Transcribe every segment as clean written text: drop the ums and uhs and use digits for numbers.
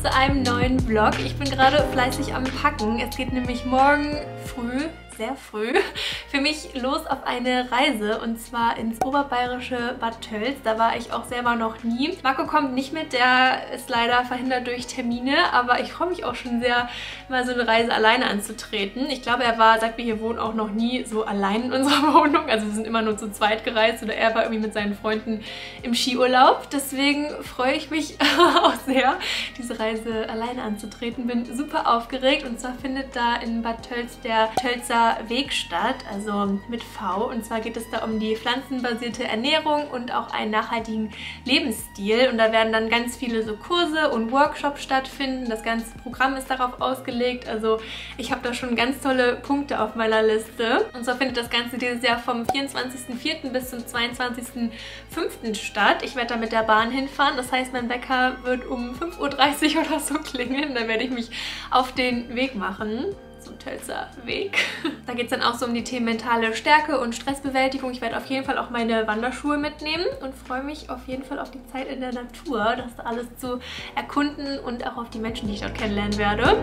zu einem neuen Vlog. Ich bin gerade fleißig am Packen. Es geht nämlich morgen früh, sehr früh, für mich los auf eine Reise und zwar ins oberbayerische Bad Tölz. Da war ich auch selber noch nie. Marco kommt nicht mit, der ist leider verhindert durch Termine, aber ich freue mich auch schon sehr, mal so eine Reise alleine anzutreten. Ich glaube, er war, seit wir hier wohnen, auch noch nie so allein in unserer Wohnung. Also wir sind immer nur zu zweit gereist oder er war irgendwie mit seinen Freunden im Skiurlaub. Deswegen freue ich mich auch sehr, diese Reise alleine anzutreten. Bin super aufgeregt und zwar findet da in Bad Tölz der Tölzer Weg statt, also mit V. Und zwar geht es da um die pflanzenbasierte Ernährung und auch einen nachhaltigen Lebensstil. Und da werden dann ganz viele so Kurse und Workshops stattfinden. Das ganze Programm ist darauf ausgelegt. Also ich habe da schon ganz tolle Punkte auf meiner Liste. Und zwar findet das Ganze dieses Jahr vom 24.04. bis zum 22.05. statt. Ich werde da mit der Bahn hinfahren. Das heißt, mein Wecker wird um 5:30 Uhr oder so klingeln. Da werde ich mich auf den Weg machen. Zum Tölzer Weg. Da geht es dann auch so um die Themen mentale Stärke und Stressbewältigung. Ich werde auf jeden Fall auch meine Wanderschuhe mitnehmen und freue mich auf jeden Fall auf die Zeit in der Natur, das da alles zu erkunden und auch auf die Menschen, die ich dort kennenlernen werde.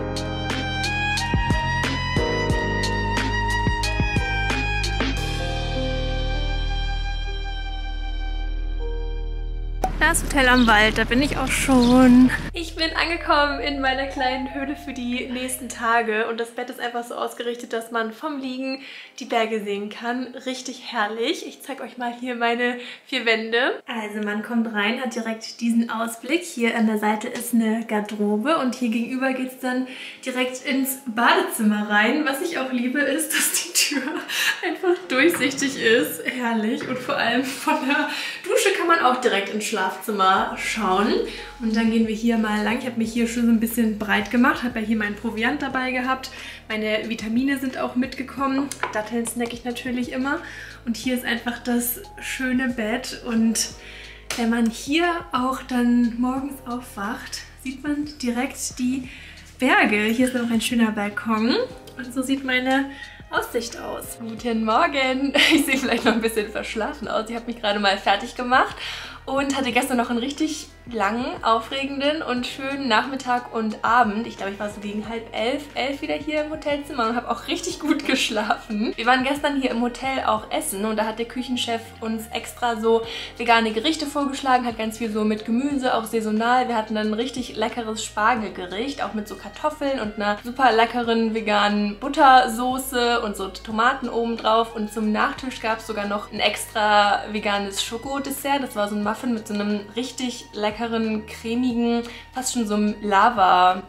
Das Hotel am Wald, da bin ich auch schon. Ich bin angekommen in meiner kleinen Höhle für die nächsten Tage und das Bett ist einfach so ausgerichtet, dass man vom Liegen die Berge sehen kann. Richtig herrlich. Ich zeige euch mal hier meine 4 Wände. Also man kommt rein, hat direkt diesen Ausblick. Hier an der Seite ist eine Garderobe und hier gegenüber geht es dann direkt ins Badezimmer rein. Was ich auch liebe, ist, dass die Tür einfach durchsichtig ist. Herrlich. Und vor allem von der Dusche kann man auch direkt ins Schlafzimmer schauen. Und dann gehen wir hier mal lang. Ich habe mich hier schon so ein bisschen breit gemacht, habe ja hier meinen Proviant dabei gehabt. Meine Vitamine sind auch mitgekommen. Datteln snacke ich natürlich immer. Und hier ist einfach das schöne Bett. Und wenn man hier auch dann morgens aufwacht, sieht man direkt die Berge. Hier ist noch ein schöner Balkon. Und so sieht meine Aussicht aus. Guten Morgen! Ich sehe vielleicht noch ein bisschen verschlafen aus. Ich habe mich gerade mal fertig gemacht und hatte gestern noch einen richtig langen, aufregenden und schönen Nachmittag und Abend. Ich glaube, ich war so gegen 10:30 wieder hier im Hotelzimmer und habe auch richtig gut geschlafen. Wir waren gestern hier im Hotel auch essen und da hat der Küchenchef uns extra so vegane Gerichte vorgeschlagen, hat ganz viel so mit Gemüse, auch saisonal. Wir hatten dann ein richtig leckeres Spargelgericht, auch mit so Kartoffeln und einer super leckeren veganen Buttersoße und so Tomaten oben drauf. Und zum Nachtisch gab es sogar noch ein extra veganes Schokodessert. Das war so ein Muffin mit so einem richtig leckeren, cremigen, fast schon so einem Lava-Kern.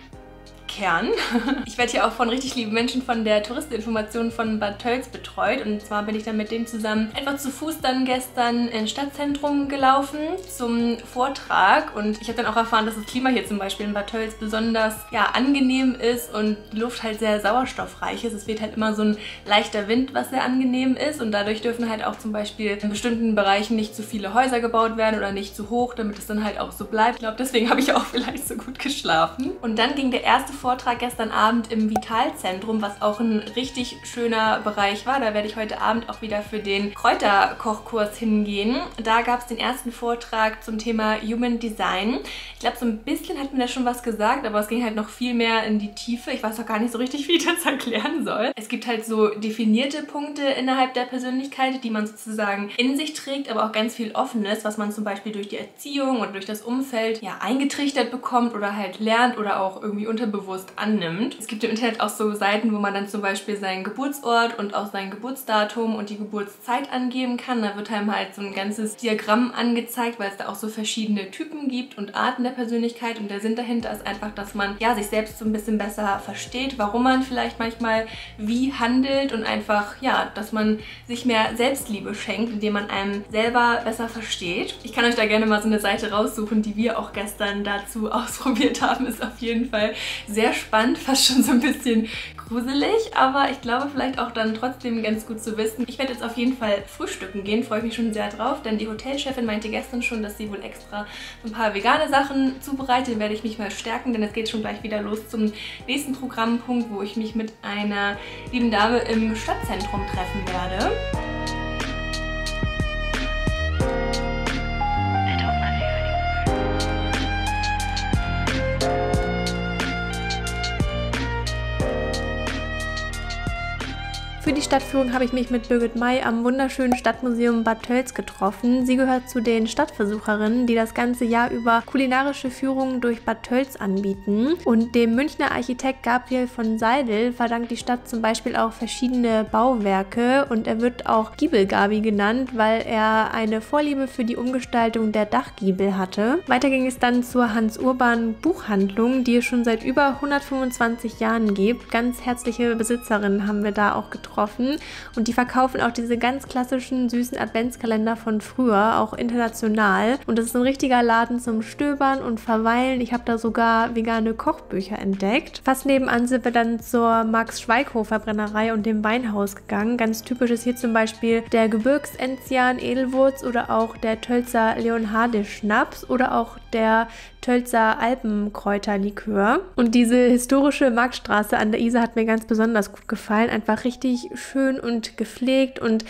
Ich werde hier auch von richtig lieben Menschen von der Touristeninformation von Bad Tölz betreut. Und zwar bin ich dann mit denen zusammen etwa zu Fuß dann gestern ins Stadtzentrum gelaufen zum Vortrag. Und ich habe dann auch erfahren, dass das Klima hier zum Beispiel in Bad Tölz besonders angenehm ist und die Luft halt sehr sauerstoffreich ist. Es weht halt immer so ein leichter Wind, was sehr angenehm ist. Und dadurch dürfen halt auch zum Beispiel in bestimmten Bereichen nicht zu viele Häuser gebaut werden oder nicht zu hoch, damit es dann halt auch so bleibt. Ich glaube, deswegen habe ich auch vielleicht so gut geschlafen. Und dann ging der erste Vortrag gestern Abend im Vitalzentrum, was auch ein richtig schöner Bereich war. Da werde ich heute Abend auch wieder für den Kräuterkochkurs hingehen. Da gab es den ersten Vortrag zum Thema Human Design. Ich glaube, so ein bisschen hat mir da schon was gesagt, aber es ging halt noch viel mehr in die Tiefe. Ich weiß auch gar nicht so richtig, wie ich das erklären soll. Es gibt halt so definierte Punkte innerhalb der Persönlichkeit, die man sozusagen in sich trägt, aber auch ganz viel Offenes, was man zum Beispiel durch die Erziehung und durch das Umfeld eingetrichtert bekommt oder halt lernt oder auch irgendwie unterbewusst annimmt. Es gibt im Internet auch so Seiten, wo man dann zum Beispiel seinen Geburtsort und auch sein Geburtsdatum und die Geburtszeit angeben kann. Da wird einem halt so ein ganzes Diagramm angezeigt, weil es da auch so verschiedene Typen gibt und Arten der Persönlichkeit. Und der Sinn dahinter ist einfach, dass man sich selbst so ein bisschen besser versteht, warum man vielleicht manchmal wie handelt und einfach, dass man sich mehr Selbstliebe schenkt, indem man einem selber besser versteht. Ich kann euch da gerne mal so eine Seite raussuchen, die wir auch gestern dazu ausprobiert haben. Ist auf jeden Fall sehr spannend, fast schon so ein bisschen gruselig, aber ich glaube vielleicht auch dann trotzdem ganz gut zu wissen. Ich werde jetzt auf jeden Fall frühstücken gehen, freue ich mich schon sehr drauf, denn die Hotelchefin meinte gestern schon, dass sie wohl extra ein paar vegane Sachen zubereitet. Dann werde ich mich mal stärken, denn es geht schon gleich wieder los zum nächsten Programmpunkt, wo ich mich mit einer lieben Dame im Stadtzentrum treffen werde. Stadtführung habe ich mich mit Birgit May am wunderschönen Stadtmuseum Bad Tölz getroffen. Sie gehört zu den Stadtversucherinnen, die das ganze Jahr über kulinarische Führungen durch Bad Tölz anbieten. Und dem Münchner Architekt Gabriel von Seidel verdankt die Stadt zum Beispiel auch verschiedene Bauwerke und er wird auch Giebelgabi genannt, weil er eine Vorliebe für die Umgestaltung der Dachgiebel hatte. Weiter ging es dann zur Hans-Urban Buchhandlung, die es schon seit über 125 Jahren gibt. Ganz herzliche Besitzerinnen haben wir da auch getroffen und die verkaufen auch diese ganz klassischen süßen Adventskalender von früher, auch international. Und das ist ein richtiger Laden zum Stöbern und Verweilen. Ich habe da sogar vegane Kochbücher entdeckt. Fast nebenan sind wir dann zur Max-Schweighofer Brennerei und dem Weinhaus gegangen. Ganz typisch ist hier zum Beispiel der Gebirgsenzian Edelwurz oder auch der Tölzer Leonhardisch Schnaps oder auch der Tölzer Alpenkräuterlikör. Und diese historische Marktstraße an der Isar hat mir ganz besonders gut gefallen. Einfach richtig schön und gepflegt. Und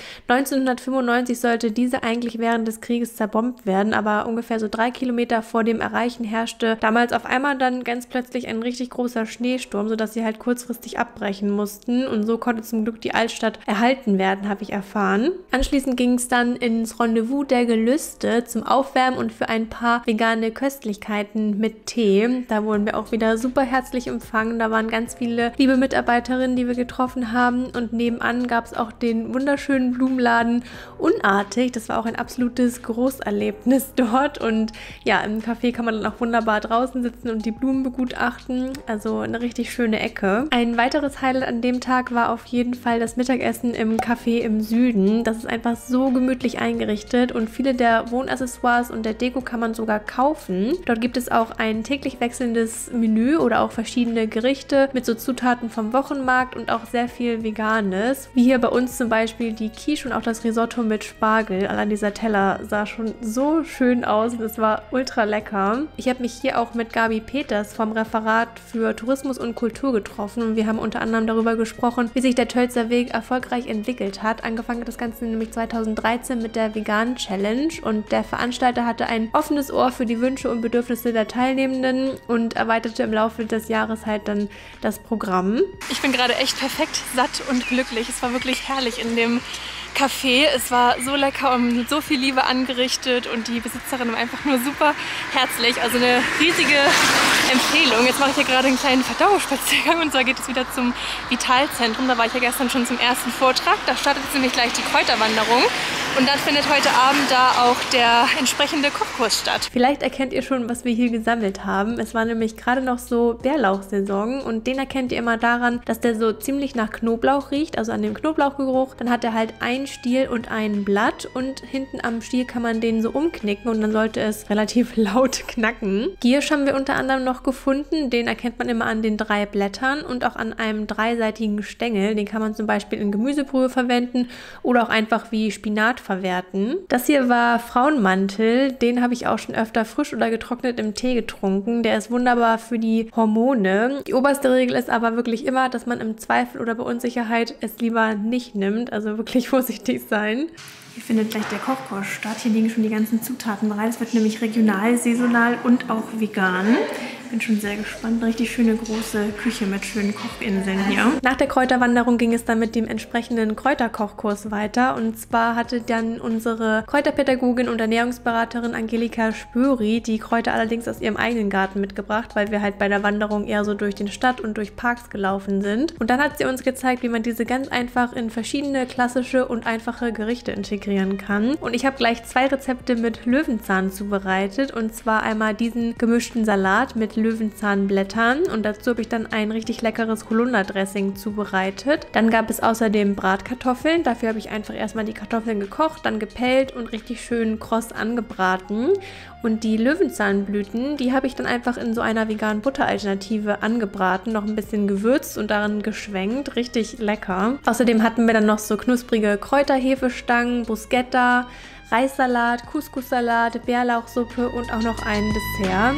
1995 sollte diese eigentlich während des Krieges zerbombt werden, aber ungefähr so 3 Kilometer vor dem Erreichen herrschte damals auf einmal dann ganz plötzlich ein richtig großer Schneesturm, sodass sie halt kurzfristig abbrechen mussten. Und so konnte zum Glück die Altstadt erhalten werden, habe ich erfahren. Anschließend ging es dann ins Rendezvous der Gelüste zum Aufwärmen und für ein paar vegane Köstlichkeiten mit Tee. Da wurden wir auch wieder super herzlich empfangen. Da waren ganz viele liebe Mitarbeiterinnen, die wir getroffen haben. Und nebenan gab es auch den wunderschönen Blumenladen Unartig. Das war auch ein absolutes Großerlebnis dort. Und ja, im Café kann man dann auch wunderbar draußen sitzen und die Blumen begutachten. Also eine richtig schöne Ecke. Ein weiteres Highlight an dem Tag war auf jeden Fall das Mittagessen im Café im Süden. Das ist einfach so gemütlich eingerichtet und viele der Wohnaccessoires und der Deko kann man sogar kaufen. Dort gibt es auch ein täglich wechselndes Menü oder auch verschiedene Gerichte mit so Zutaten vom Wochenmarkt und auch sehr viel Veganes. Wie hier bei uns zum Beispiel die Quiche und auch das Risotto mit Spargel. Allein dieser Teller sah schon so schön aus und es war ultra lecker. Ich habe mich hier auch mit Gabi Peters vom Referat für Tourismus und Kultur getroffen und wir haben unter anderem darüber gesprochen, wie sich der Tölzer Weg erfolgreich entwickelt hat. Angefangen hat das Ganze nämlich 2013 mit der Vegan Challenge und der Veranstalter hatte ein offenes Ohr für die Wünsche und Bedürfnisse der Teilnehmenden und erweiterte im Laufe des Jahres halt dann das Programm. Ich bin gerade echt perfekt satt und glücklich. Es war wirklich herrlich in dem Café. Es war so lecker und mit so viel Liebe angerichtet und die Besitzerin war einfach nur super herzlich. Also eine riesige Empfehlung. Jetzt mache ich hier gerade einen kleinen Verdauungsspaziergang und zwar geht es wieder zum Vitalzentrum. Da war ich ja gestern schon zum ersten Vortrag. Da startet jetzt nämlich gleich die Kräuterwanderung. Und dann findet heute Abend da auch der entsprechende Kochkurs statt. Vielleicht erkennt ihr schon, was wir hier gesammelt haben. Es war nämlich gerade noch so Bärlauchsaison und den erkennt ihr immer daran, dass der so ziemlich nach Knoblauch riecht, also an dem Knoblauchgeruch. Dann hat er halt einen Stiel und ein Blatt und hinten am Stiel kann man den so umknicken und dann sollte es relativ laut knacken. Giersch haben wir unter anderem noch gefunden. Den erkennt man immer an den 3 Blättern und auch an einem 3-seitigen Stängel. Den kann man zum Beispiel in Gemüsebrühe verwenden oder auch einfach wie Spinat verwerten. Das hier war Frauenmantel, den habe ich auch schon öfter frisch oder getrocknet im Tee getrunken. Der ist wunderbar für die Hormone. Die oberste Regel ist aber wirklich immer, dass man im Zweifel oder bei Unsicherheit es lieber nicht nimmt. Also wirklich vorsichtig sein. Hier findet gleich der Kochkurs statt. Hier liegen schon die ganzen Zutaten bereit. Es wird nämlich regional, saisonal und auch vegan. Bin schon sehr gespannt. Richtig schöne große Küche mit schönen Kochinseln hier. Nach der Kräuterwanderung ging es dann mit dem entsprechenden Kräuterkochkurs weiter. Und zwar hatte dann unsere Kräuterpädagogin und Ernährungsberaterin Angelika Spöri die Kräuter allerdings aus ihrem eigenen Garten mitgebracht, weil wir halt bei der Wanderung eher so durch den Stadt und durch Parks gelaufen sind. Und dann hat sie uns gezeigt, wie man diese ganz einfach in verschiedene klassische und einfache Gerichte integrieren kann. Und ich habe gleich 2 Rezepte mit Löwenzahn zubereitet. Und zwar einmal diesen gemischten Salat mit Löwenzahnblättern und dazu habe ich dann ein richtig leckeres Holunderdressing zubereitet. Dann gab es außerdem Bratkartoffeln. Dafür habe ich einfach erstmal die Kartoffeln gekocht, dann gepellt und richtig schön kross angebraten. Und die Löwenzahnblüten, die habe ich dann einfach in so einer veganen Butteralternative angebraten, noch ein bisschen gewürzt und darin geschwenkt. Richtig lecker. Außerdem hatten wir dann noch so knusprige Kräuterhefestangen, Bruschetta, Reissalat, Couscous-Salat, Bärlauchsuppe und auch noch ein Dessert.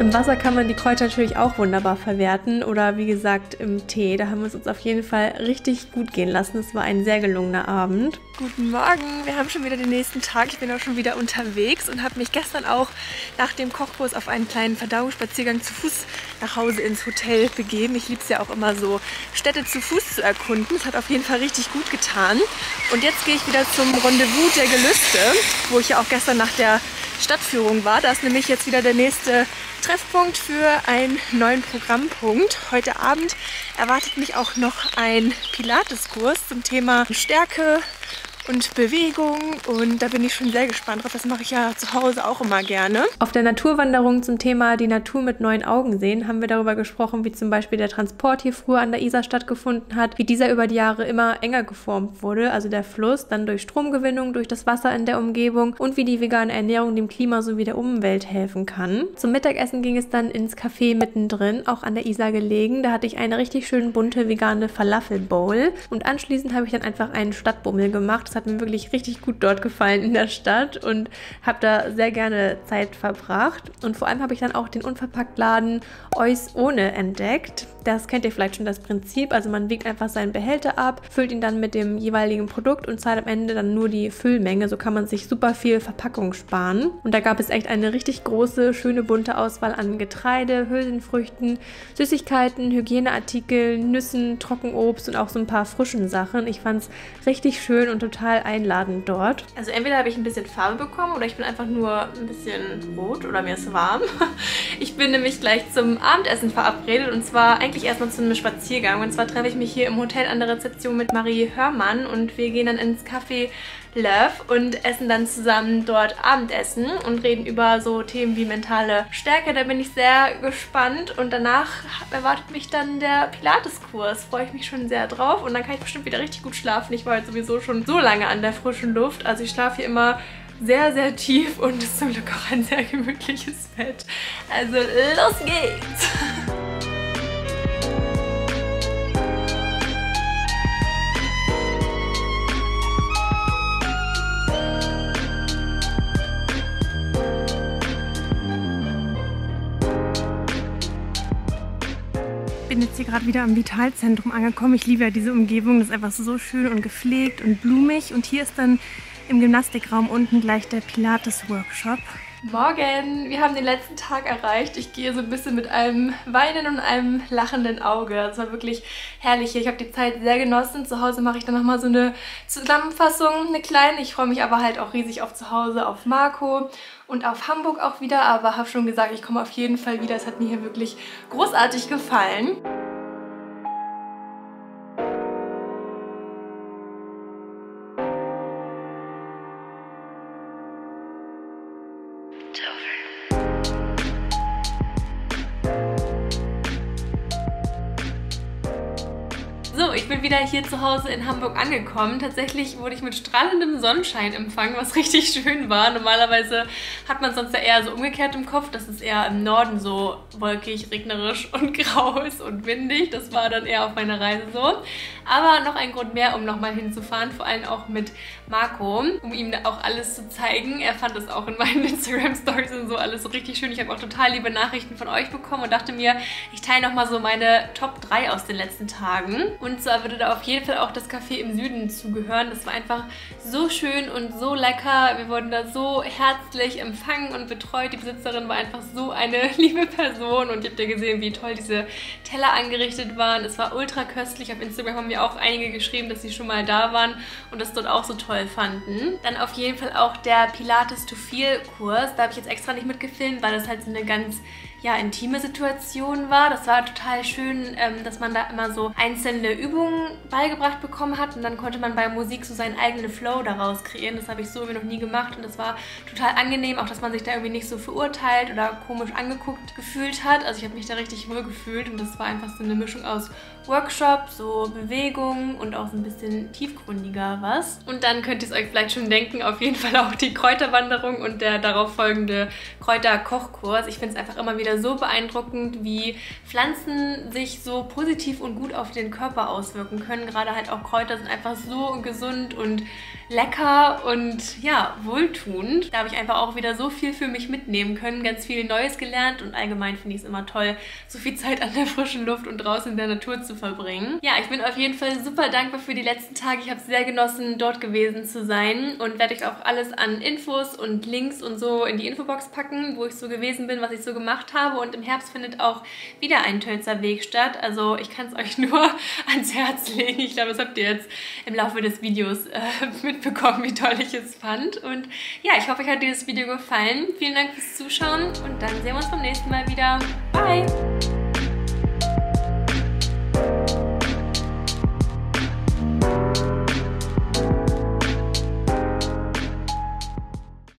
Im Wasser kann man die Kräuter natürlich auch wunderbar verwerten oder wie gesagt im Tee. Da haben wir es uns auf jeden Fall richtig gut gehen lassen. Es war ein sehr gelungener Abend. Guten Morgen, wir haben schon wieder den nächsten Tag. Ich bin auch schon wieder unterwegs und habe mich gestern auch nach dem Kochkurs auf einen kleinen Verdauungsspaziergang zu Fuß nach Hause ins Hotel begeben. Ich liebe es ja auch immer so, Städte zu Fuß zu erkunden. Das hat auf jeden Fall richtig gut getan. Und jetzt gehe ich wieder zum Rendezvous der Gelüste, wo ich ja auch gestern nach der Stadtführung war. Da ist nämlich jetzt wieder der nächste Treffpunkt für einen neuen Programmpunkt. Heute Abend erwartet mich auch noch ein Pilateskurs zum Thema Stärke und Bewegung und da bin ich schon sehr gespannt drauf. Das mache ich ja zu Hause auch immer gerne. Auf der Naturwanderung zum Thema die Natur mit neuen Augen sehen haben wir darüber gesprochen, wie zum Beispiel der Transport hier früher an der Isar stattgefunden hat, wie dieser über die Jahre immer enger geformt wurde, also der Fluss, dann durch Stromgewinnung, durch das Wasser in der Umgebung und wie die vegane Ernährung dem Klima sowie der Umwelt helfen kann. Zum Mittagessen ging es dann ins Café mittendrin, auch an der Isar gelegen. Da hatte ich eine richtig schön bunte vegane Falafel-Bowl und anschließend habe ich dann einfach einen Stadtbummel gemacht. Das hat mir wirklich richtig gut dort gefallen in der Stadt und habe da sehr gerne Zeit verbracht. Und vor allem habe ich dann auch den Unverpacktladen Ois Ohne entdeckt. Das kennt ihr vielleicht schon, das Prinzip. Also man wiegt einfach seinen Behälter ab, füllt ihn dann mit dem jeweiligen Produkt und zahlt am Ende dann nur die Füllmenge. So kann man sich super viel Verpackung sparen. Und da gab es echt eine richtig große, schöne, bunte Auswahl an Getreide, Hülsenfrüchten, Süßigkeiten, Hygieneartikeln, Nüssen, Trockenobst und auch so ein paar frischen Sachen. Ich fand es richtig schön und total einladend dort. Also entweder habe ich ein bisschen Farbe bekommen oder ich bin einfach nur ein bisschen rot oder mir ist warm. Ich bin nämlich gleich zum Abendessen verabredet und zwar eigentlich erstmal zu einem Spaziergang. Und zwar treffe ich mich hier im Hotel an der Rezeption mit Marie Hörmann und wir gehen dann ins Café Love und essen dann zusammen dort Abendessen und reden über so Themen wie mentale Stärke. Da bin ich sehr gespannt und danach erwartet mich dann der Pilateskurs. Freue ich mich schon sehr drauf und dann kann ich bestimmt wieder richtig gut schlafen. Ich war jetzt sowieso schon so lange an der frischen Luft. Also ich schlafe hier immer sehr, sehr tief und ist zum Glück auch ein sehr gemütliches Bett. Also los geht's! Ich bin jetzt hier gerade wieder am Vitalzentrum angekommen. Ich liebe ja diese Umgebung, das ist einfach so schön und gepflegt und blumig. Und hier ist dann im Gymnastikraum unten gleich der Pilates-Workshop. Morgen! Wir haben den letzten Tag erreicht. Ich gehe so ein bisschen mit einem weinenden und einem lachenden Auge. Das war wirklich herrlich hier. Ich habe die Zeit sehr genossen. Zu Hause mache ich dann nochmal so eine Zusammenfassung, eine kleine. Ich freue mich aber halt auch riesig auf zu Hause, auf Marco und auf Hamburg auch wieder. Aber habe schon gesagt, ich komme auf jeden Fall wieder. Es hat mir hier wirklich großartig gefallen. So, ich bin wieder hier zu Hause in Hamburg angekommen. Tatsächlich wurde ich mit strahlendem Sonnenschein empfangen, was richtig schön war. Normalerweise hat man sonst ja eher so umgekehrt im Kopf, dass es eher im Norden so wolkig, regnerisch und grau ist und windig. Das war dann eher auf meiner Reise so. Aber noch ein Grund mehr, um nochmal hinzufahren, vor allem auch mit Marco, um ihm auch alles zu zeigen. Er fand das auch in meinen Instagram-Stories und so alles so richtig schön. Ich habe auch total liebe Nachrichten von euch bekommen und dachte mir, ich teile nochmal so meine Top 3 aus den letzten Tagen. Und zwar würde da auf jeden Fall auch das Café im Süden zugehören. Das war einfach so schön und so lecker. Wir wurden da so herzlich empfangen und betreut. Die Besitzerin war einfach so eine liebe Person und ihr habt ja gesehen, wie toll diese Teller angerichtet waren. Es war ultra köstlich. Auf Instagram haben mir auch einige geschrieben, dass sie schon mal da waren und das dort auch so toll fanden. Dann auf jeden Fall auch der Pilates to Feel Kurs. Da habe ich jetzt extra nicht mitgefilmt, weil das halt so eine ganz intime Situation war. Das war total schön, dass man da immer so einzelne Übungen beigebracht bekommen hat und dann konnte man bei Musik so seinen eigenen Flow daraus kreieren. Das habe ich so irgendwie noch nie gemacht und das war total angenehm, auch dass man sich da irgendwie nicht so verurteilt oder komisch angeguckt gefühlt hat. Also ich habe mich da richtig wohl gefühlt und das war einfach so eine Mischung aus Workshop, so Bewegung und auch so ein bisschen tiefgründiger was. Und dann könnt ihr es euch vielleicht schon denken, auf jeden Fall auch die Kräuterwanderung und der darauf folgende Kräuterkochkurs. Ich finde es einfach immer wieder wieder so beeindruckend, wie Pflanzen sich so positiv und gut auf den Körper auswirken können. Gerade halt auch Kräuter sind einfach so gesund und lecker und ja, wohltuend. Da habe ich einfach auch wieder so viel für mich mitnehmen können, ganz viel Neues gelernt und allgemein finde ich es immer toll, so viel Zeit an der frischen Luft und draußen in der Natur zu verbringen. Ja, ich bin auf jeden Fall super dankbar für die letzten Tage. Ich habe es sehr genossen, dort gewesen zu sein und werde euch auch alles an Infos und Links und so in die Infobox packen, wo ich so gewesen bin, was ich so gemacht habe. Und im Herbst findet auch wieder ein Tölzer Weg statt. Also ich kann es euch nur ans Herz legen. Ich glaube, das habt ihr jetzt im Laufe des Videos mitbekommen, wie toll ich es fand. Und ja, ich hoffe, euch hat dieses Video gefallen. Vielen Dank fürs Zuschauen und dann sehen wir uns beim nächsten Mal wieder. Bye!